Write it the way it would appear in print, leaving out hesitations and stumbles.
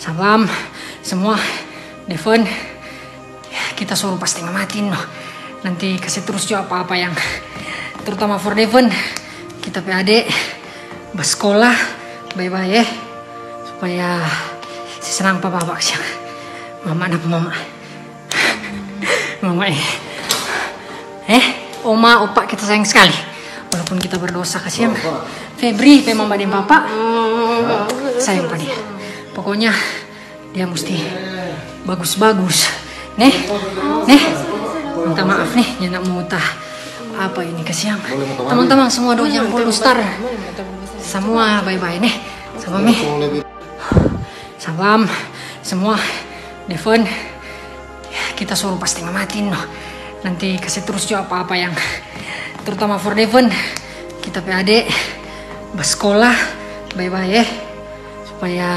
Salam semua, Devon. Kita suruh pasti ngamatin loh. Nanti kasih terus juga apa-apa yang terutama for Devon. Kita PAD bersekolah bye-bye ya. Supaya si senang papa sih. Mama anak mama. Mama oma opa kita sayang sekali. Walaupun kita berdosa kasihan. Febri, mama dan papa sayang pada dia. Pokoknya dia mesti bagus-bagus. Nih, minta maaf nih, jangan mau apa ini kasihan. Teman-teman semua doa yang puluh star. Semua bye-bye nih. Sama Mi. Salam semua, Devon. Kita suruh pasti ngamatin loh. Nanti kasih terus juga apa-apa yang terutama for Devon. Kita PAD bersekolah bye-bye ya. Supaya